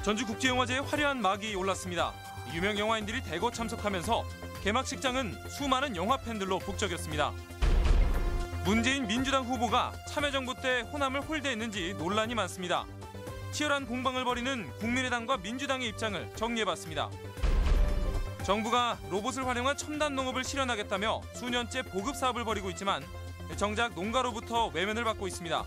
전주국제영화제에 화려한 막이 올랐습니다. 유명 영화인들이 대거 참석하면서 개막식장은 수많은 영화 팬들로 북적였습니다. 문재인 민주당 후보가 참여정부 때 호남을 홀대했는지 논란이 많습니다. 치열한 공방을 벌이는 국민의당과 민주당의 입장을 정리해봤습니다. 정부가 로봇을 활용한 첨단 농업을 실현하겠다며 수년째 보급 사업을 벌이고 있지만 정작 농가로부터 외면을 받고 있습니다.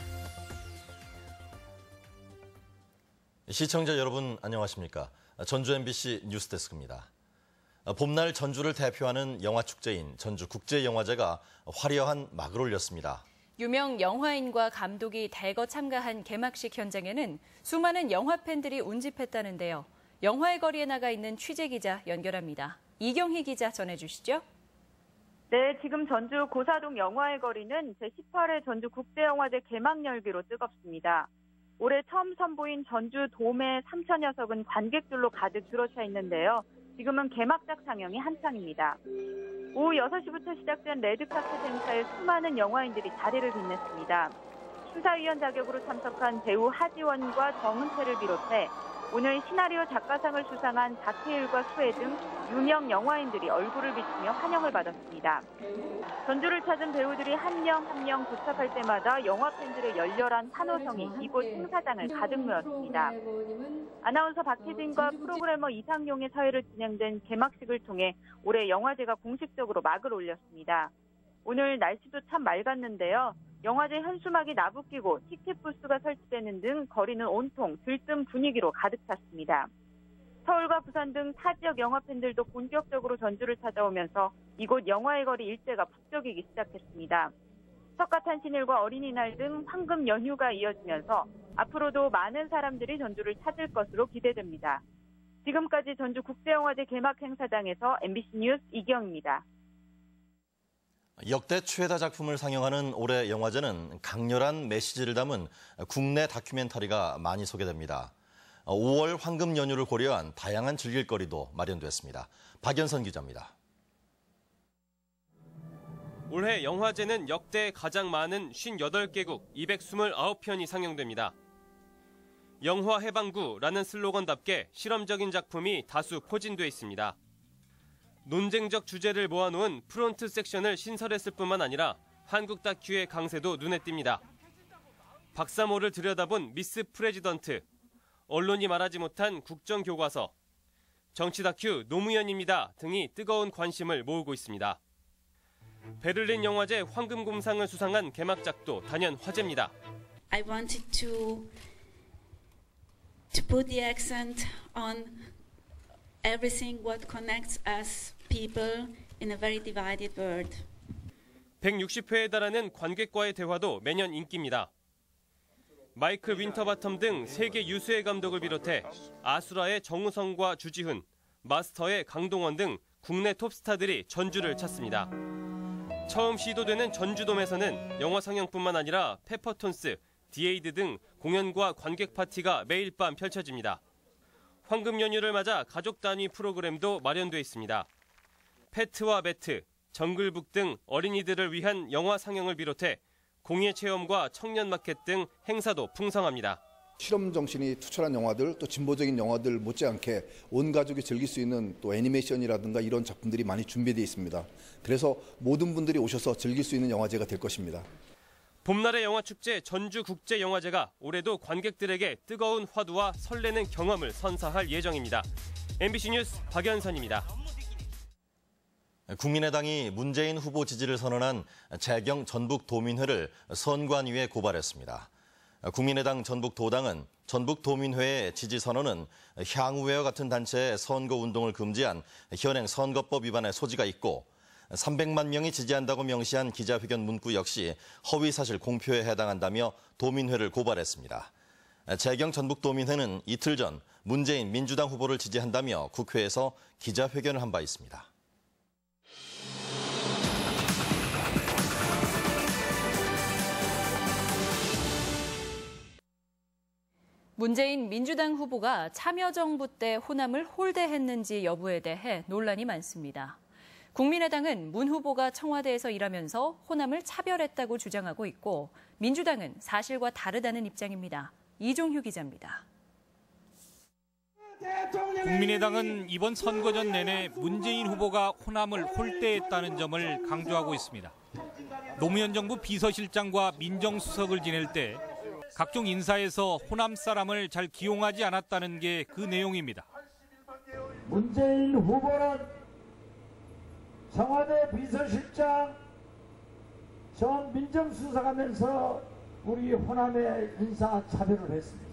시청자 여러분 안녕하십니까? 전주 MBC 뉴스데스크입니다. 봄날 전주를 대표하는 영화축제인 전주국제영화제가 화려한 막을 올렸습니다. 유명 영화인과 감독이 대거 참가한 개막식 현장에는 수많은 영화 팬들이 운집했다는데요. 영화의 거리에 나가 있는 취재기자 연결합니다. 이경희 기자 전해주시죠. 네, 지금 전주 고사동 영화의 거리는 제18회 전주국제영화제 개막 열기로 뜨겁습니다. 올해 처음 선보인 전주 도매 3천여 석은 관객들로 가득 들어차 있는데요. 지금은 개막작 상영이 한창입니다. 오후 6시부터 시작된 레드카펫 행사에 수많은 영화인들이 자리를 빛냈습니다. 심사위원 자격으로 참석한 배우 하지원과 정은채를 비롯해 오늘 시나리오 작가상을 수상한 박해일과 수혜 등 유명 영화인들이 얼굴을 비추며 환영을 받았습니다. 전주를 찾은 배우들이 한 명 한 명 도착할 때마다 영화 팬들의 열렬한 환호성이 이곳 행사장을 가득 메웠습니다. 아나운서 박혜진과 프로그래머 이상용의 사회로 진행된 개막식을 통해 올해 영화제가 공식적으로 막을 올렸습니다. 오늘 날씨도 참 맑았는데요. 영화제 현수막이 나부끼고 티켓 부스가 설치되는 등 거리는 온통 들뜬 분위기로 가득 찼습니다. 서울과 부산 등 타 지역 영화 팬들도 본격적으로 전주를 찾아오면서 이곳 영화의 거리 일대가 북적이기 시작했습니다. 석가탄신일과 어린이날 등 황금 연휴가 이어지면서 앞으로도 많은 사람들이 전주를 찾을 것으로 기대됩니다. 지금까지 전주국제영화제 개막 행사장에서 MBC 뉴스 이경입니다. 역대 최다 작품을 상영하는 올해 영화제는 강렬한 메시지를 담은 국내 다큐멘터리가 많이 소개됩니다. 5월 황금 연휴를 고려한 다양한 즐길거리도 마련됐습니다. 박연선 기자입니다. 올해 영화제는 역대 가장 많은 58개국 229편이 상영됩니다. 영화 해방구라는 슬로건답게 실험적인 작품이 다수 포진돼 있습니다. 논쟁적 주제를 모아놓은 프론트 섹션을 신설했을 뿐만 아니라 한국 다큐의 강세도 눈에 띕니다. 박사모를 들여다본 미스 프레지던트, 언론이 말하지 못한 국정교과서, 정치 다큐 노무현입니다 등이 뜨거운 관심을 모으고 있습니다. 베를린 영화제 황금곰상을 수상한 개막작도 단연 화제입니다. I wanted to put the accent on everything what connects us people in a very divided world. 160회에 달하는 관객과의 대화도 매년 인기입니다. 마이클 윈터바텀 등 세계 유수의 감독을 비롯해 아수라의 정우성과 주지훈, 마스터의 강동원 등 국내 톱스타들이 전주를 찾습니다. 처음 시도되는 전주돔에서는 영화 상영뿐만 아니라 페퍼톤스, 디에이드 등 공연과 관객 파티가 매일 밤 펼쳐집니다. 황금 연휴를 맞아 가족 단위 프로그램도 마련돼 있습니다. 패트와 매트, 정글북 등 어린이들을 위한 영화 상영을 비롯해 공예 체험과 청년 마켓 등 행사도 풍성합니다. 실험 정신이 투철한 영화들, 또 진보적인 영화들 못지않게 온 가족이 즐길 수 있는 또 애니메이션이라든가 이런 작품들이 많이 준비되어 있습니다. 그래서 모든 분들이 오셔서 즐길 수 있는 영화제가 될 것입니다. 봄날의 영화축제 전주국제영화제가 올해도 관객들에게 뜨거운 화두와 설레는 경험을 선사할 예정입니다. MBC 뉴스 박연선입니다. 국민의당이 문재인 후보 지지를 선언한 재경 전북도민회를 선관위에 고발했습니다. 국민의당 전북도당은 전북도민회의 지지 선언은 향후회와 같은 단체의 선거운동을 금지한 현행 선거법 위반의 소지가 있고 300만 명이 지지한다고 명시한 기자회견 문구 역시 허위사실 공표에 해당한다며 도민회를 고발했습니다. 재경 전북도민회는 이틀 전 문재인 민주당 후보를 지지한다며 국회에서 기자회견을 한 바 있습니다. 문재인 민주당 후보가 참여정부 때 호남을 홀대했는지 여부에 대해 논란이 많습니다. 국민의당은 문 후보가 청와대에서 일하면서 호남을 차별했다고 주장하고 있고 민주당은 사실과 다르다는 입장입니다. 이종휴 기자입니다. 국민의당은 이번 선거전 내내 문재인 후보가 호남을 홀대했다는 점을 강조하고 있습니다. 노무현 정부 비서실장과 민정수석을 지낼 때 각종 인사에서 호남 사람을 잘 기용하지 않았다는 게 그 내용입니다. 문재인 후보는 청와대 비서실장, 전 민정수석하면서 우리 호남의 인사차별을 했습니다.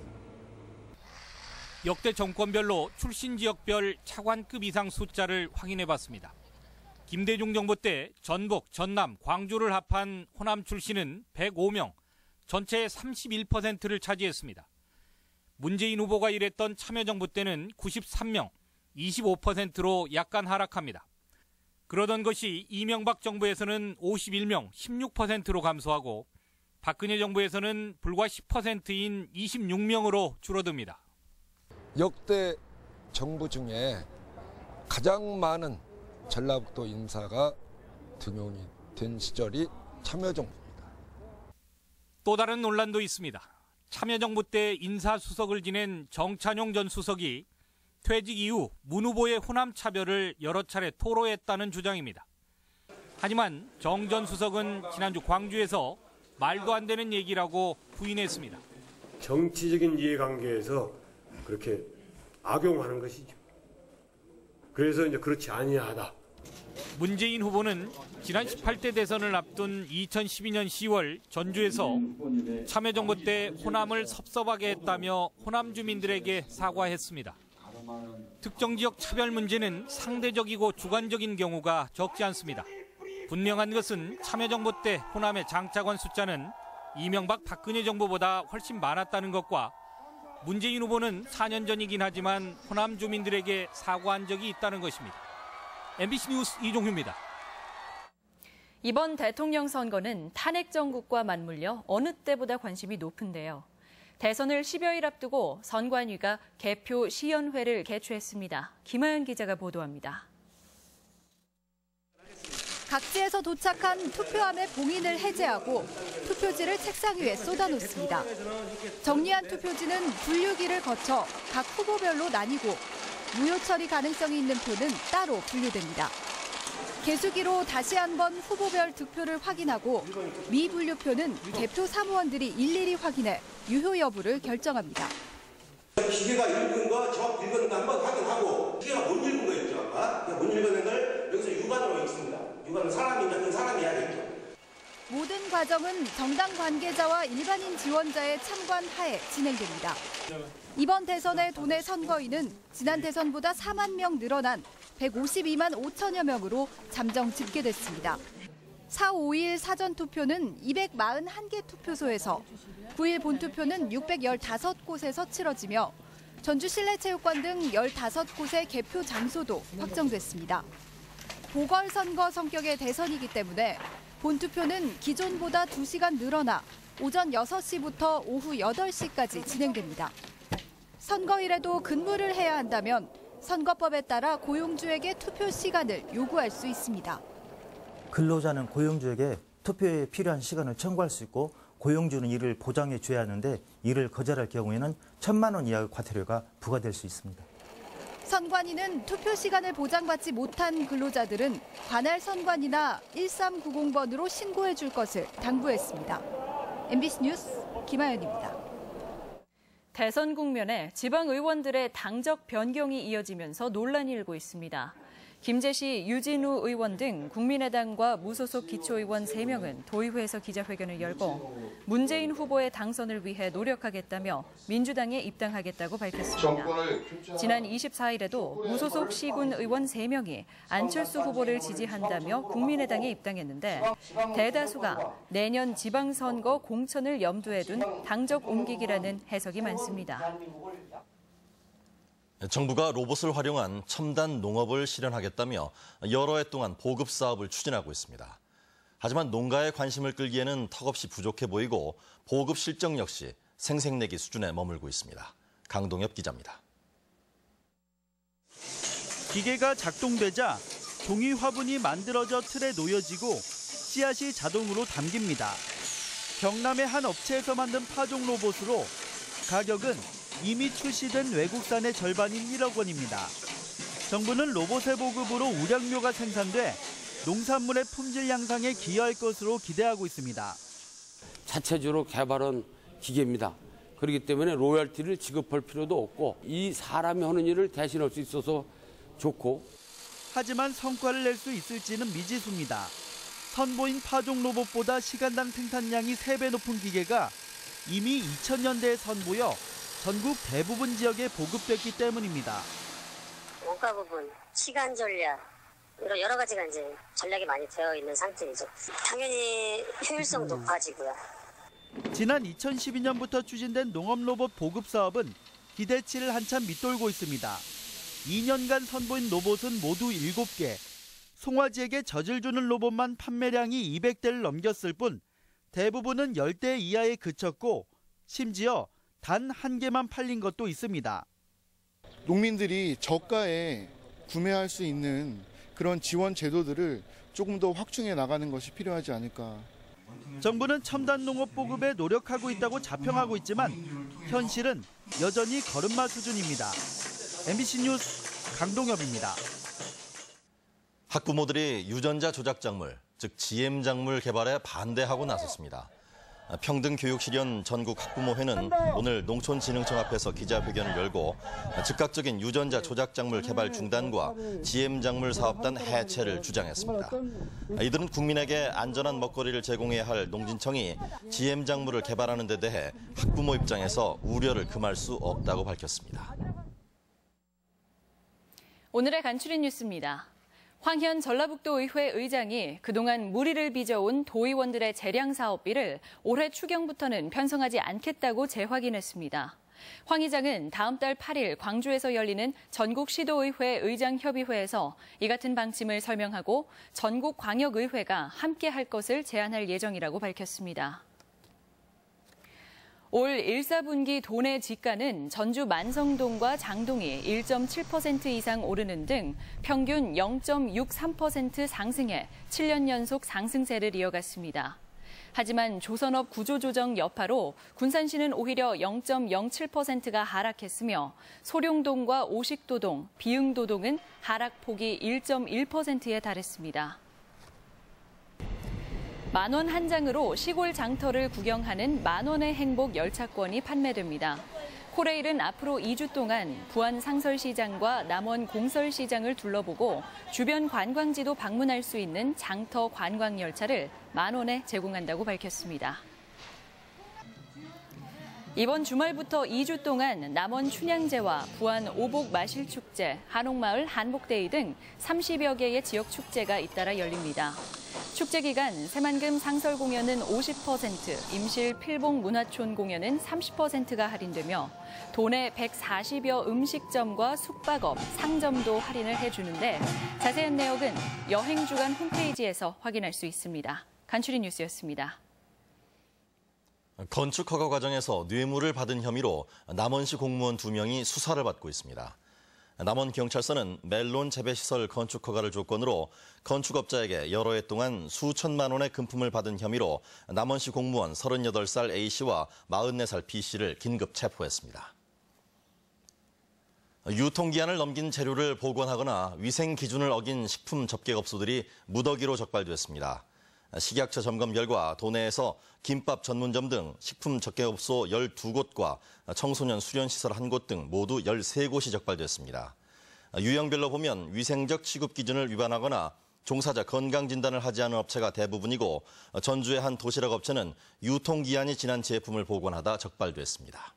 역대 정권별로 출신 지역별 차관급 이상 숫자를 확인해봤습니다. 김대중 정부 때 전북, 전남, 광주를 합한 호남 출신은 105명, 전체의 31%를 차지했습니다. 문재인 후보가 일했던 참여정부 때는 93명, 25%로 약간 하락합니다. 그러던 것이 이명박 정부에서는 51명, 16%로 감소하고 박근혜 정부에서는 불과 10%인 26명으로 줄어듭니다. 역대 정부 중에 가장 많은 전라북도 인사가 등용이 된 시절이 참여정부입니다. 또 다른 논란도 있습니다. 참여정부 때 인사수석을 지낸 정찬용 전 수석이 퇴직 이후 문 후보의 호남 차별을 여러 차례 토로했다는 주장입니다. 하지만 정 전 수석은 지난주 광주에서 말도 안 되는 얘기라고 부인했습니다. 정치적인 이해관계에서 그렇게 악용하는 것이죠. 그래서 이제 그렇지 아니하다. 문재인 후보는 지난 18대 대선을 앞둔 2012년 10월 전주에서 참여정부 때 호남을 섭섭하게 했다며 호남 주민들에게 사과했습니다. 특정 지역 차별 문제는 상대적이고 주관적인 경우가 적지 않습니다. 분명한 것은 참여정부 때 호남의 장차관 숫자는 이명박 박근혜 정부보다 훨씬 많았다는 것과 문재인 후보는 4년 전이긴 하지만 호남 주민들에게 사과한 적이 있다는 것입니다. MBC 뉴스 이종휴입니다. 이번 대통령 선거는 탄핵 정국과 맞물려 어느 때보다 관심이 높은데요. 대선을 10여일 앞두고 선관위가 개표 시연회를 개최했습니다. 김하연 기자가 보도합니다. 각지에서 도착한 투표함의 봉인을 해제하고 투표지를 책상 위에 쏟아놓습니다. 정리한 투표지는 분류기를 거쳐 각 후보별로 나뉘고 무효 처리 가능성이 있는 표는 따로 분류됩니다. 개수기로 다시 한번 후보별 득표를 확인하고 미분류표는 개표 사무원들이 일일이 확인해 유효 여부를 결정합니다. 기계가 읽은 거, 저 읽은 거 한번 확인하고 기계가 못 읽은 거 있죠. 아까 못 읽은 걸 여기서 유관으로 읽습니다. 유관은 사람이니까 그 사람이 해야겠죠. 모든 과정은 정당 관계자와 일반인 지원자의 참관 하에 진행됩니다. 이번 대선의 도내 선거인은 지난 대선보다 4만 명 늘어난 152만 5천여 명으로 잠정 집계됐습니다. 4, 5일 사전투표는 241개 투표소에서, 9일 본투표는 615곳에서 치러지며 전주 실내체육관 등 15곳의 개표 장소도 확정됐습니다. 보궐선거 성격의 대선이기 때문에 본투표는 기존보다 2시간 늘어나 오전 6시부터 오후 8시까지 진행됩니다. 선거일에도 근무를 해야 한다면 선거법에 따라 고용주에게 투표 시간을 요구할 수 있습니다. 근로자는 고용주에게 투표에 필요한 시간을 청구할 수 있고 고용주는 이를 보장해 줘야 하는데 이를 거절할 경우에는 1,000만 원 이하의 과태료가 부과될 수 있습니다. 선관위는 투표 시간을 보장받지 못한 근로자들은 관할 선관위나 1390번으로 신고해 줄 것을 당부했습니다. MBC 뉴스 김하연입니다. 대선 국면에 지방의원들의 당적 변경이 이어지면서 논란이 일고 있습니다. 김제시 유진우 의원 등 국민의당과 무소속 기초의원 3명은 도의회에서 기자회견을 열고 문재인 후보의 당선을 위해 노력하겠다며 민주당에 입당하겠다고 밝혔습니다. 지난 24일에도 무소속 시군 의원 3명이 안철수 후보를 지지한다며 국민의당에 입당했는데 대다수가 내년 지방선거 공천을 염두에 둔 당적 옮기기라는 해석이 많습니다. 정부가 로봇을 활용한 첨단 농업을 실현하겠다며 여러 해 동안 보급 사업을 추진하고 있습니다. 하지만 농가의 관심을 끌기에는 턱없이 부족해 보이고 보급 실적 역시 생색내기 수준에 머물고 있습니다. 강동엽 기자입니다. 기계가 작동되자 종이 화분이 만들어져 틀에 놓여지고 씨앗이 자동으로 담깁니다. 경남의 한 업체에서 만든 파종 로봇으로 가격은 이미 출시된 외국산의 절반인 1억 원입니다. 정부는 로봇의 보급으로 우량묘가 생산돼 농산물의 품질 향상에 기여할 것으로 기대하고 있습니다. 자체적으로 개발한 기계입니다. 그렇기 때문에 로열티를 지급할 필요도 없고 이 사람이 하는 일을 대신할 수 있어서 좋고. 하지만 성과를 낼 수 있을지는 미지수입니다. 선보인 파종 로봇보다 시간당 생산량이 3배 높은 기계가 이미 2000년대에 선보여 전국 대부분 지역에 보급됐기 때문입니다. 원가 부분, 시간 전략, 이런 여러 가지가 이제 전략이 많이 되어 있는 상태이죠. 당연히 효율성 높아지고요. 지난 2012년부터 추진된 농업 로봇 보급 사업은 기대치를 한참 밑돌고 있습니다. 2년간 선보인 로봇은 모두 7개. 송화지에게 젖을 주는 로봇만 판매량이 200대를 넘겼을 뿐 대부분은 10대 이하에 그쳤고 심지어 단 1개만 팔린 것도 있습니다. 농민들이 저가에 구매할 수 있는 그런 지원 제도들을 조금 더 확충해 나가는 것이 필요하지 않을까. 정부는 첨단 농업 보급에 노력하고 있다고 자평하고 있지만 현실은 여전히 걸음마 수준입니다. MBC 뉴스 강동엽입니다. 학부모들이 유전자 조작 작물, 즉 GM 작물 개발에 반대하고 나섰습니다. 평등교육실현 전국학부모회는 오늘 농촌진흥청 앞에서 기자회견을 열고 즉각적인 유전자 조작 작물 개발 중단과 GM 작물 사업단 해체를 주장했습니다. 이들은 국민에게 안전한 먹거리를 제공해야 할 농진청이 GM 작물을 개발하는 데 대해 학부모 입장에서 우려를 금할 수 없다고 밝혔습니다. 오늘의 간추린 뉴스입니다. 황현 전라북도의회 의장이 그동안 무리를 빚어온 도의원들의 재량 사업비를 올해 추경부터는 편성하지 않겠다고 재확인했습니다. 황 의장은 다음 달 8일 광주에서 열리는 전국시도의회 의장협의회에서 이 같은 방침을 설명하고 전국광역의회가 함께할 것을 제안할 예정이라고 밝혔습니다. 올 1사분기 도내 지가는 전주 만성동과 장동이 1.7% 이상 오르는 등 평균 0.63% 상승해 7년 연속 상승세를 이어갔습니다. 하지만 조선업 구조조정 여파로 군산시는 오히려 0.07%가 하락했으며 소룡동과 오식도동, 비흥도동은 하락폭이 1.1%에 달했습니다. 만원 한 장으로 시골 장터를 구경하는 만원의 행복 열차권이 판매됩니다. 코레일은 앞으로 2주 동안 부안 상설시장과 남원 공설시장을 둘러보고 주변 관광지도 방문할 수 있는 장터 관광 열차를 만원에 제공한다고 밝혔습니다. 이번 주말부터 2주 동안 남원 춘향제와 부안 오복 마실축제, 한옥마을 한복데이 등 30여 개의 지역 축제가 잇따라 열립니다. 축제 기간 새만금 상설 공연은 50%, 임실 필봉 문화촌 공연은 30%가 할인되며 도내 140여 음식점과 숙박업, 상점도 할인을 해주는데 자세한 내역은 여행주간 홈페이지에서 확인할 수 있습니다. 간추린 뉴스였습니다. 건축 허가 과정에서 뇌물을 받은 혐의로 남원시 공무원 2명이 수사를 받고 있습니다. 남원경찰서는 멜론 재배시설 건축 허가를 조건으로 건축업자에게 여러 해 동안 수천만 원의 금품을 받은 혐의로 남원시 공무원 38살 A씨와 44살 B씨를 긴급 체포했습니다. 유통기한을 넘긴 재료를 보관하거나 위생 기준을 어긴 식품 접객업소들이 무더기로 적발됐습니다. 식약처 점검 결과 도내에서 김밥 전문점 등 식품 접객업소 12곳과 청소년 수련시설 1곳 등 모두 13곳이 적발됐습니다. 유형별로 보면 위생적 취급 기준을 위반하거나 종사자 건강진단을 하지 않은 업체가 대부분이고 전주의 한 도시락 업체는 유통기한이 지난 제품을 보관하다 적발됐습니다.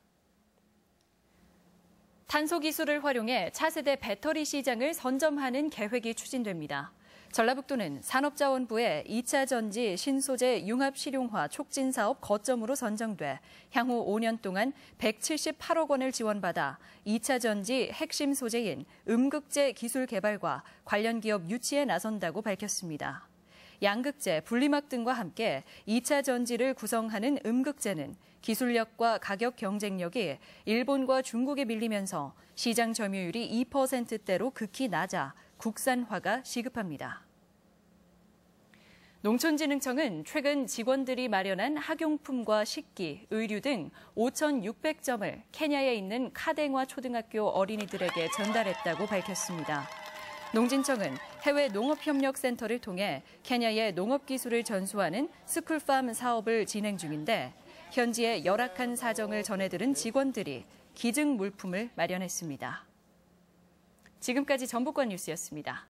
탄소 기술을 활용해 차세대 배터리 시장을 선점하는 계획이 추진됩니다. 전라북도는 산업자원부의 2차 전지 신소재 융합실용화 촉진 사업 거점으로 선정돼 향후 5년 동안 178억 원을 지원받아 2차 전지 핵심 소재인 음극재 기술 개발과 관련 기업 유치에 나선다고 밝혔습니다. 양극재, 분리막 등과 함께 2차 전지를 구성하는 음극재는 기술력과 가격 경쟁력이 일본과 중국에 밀리면서 시장 점유율이 2%대로 극히 낮아 국산화가 시급합니다. 농촌진흥청은 최근 직원들이 마련한 학용품과 식기, 의류 등 5,600점을 케냐에 있는 카댕화 초등학교 어린이들에게 전달했다고 밝혔습니다. 농진청은 해외 농업협력센터를 통해 케냐의 농업기술을 전수하는 스쿨팜 사업을 진행 중인데 현지의 열악한 사정을 전해들은 직원들이 기증 물품을 마련했습니다. 지금까지 전북권 뉴스였습니다.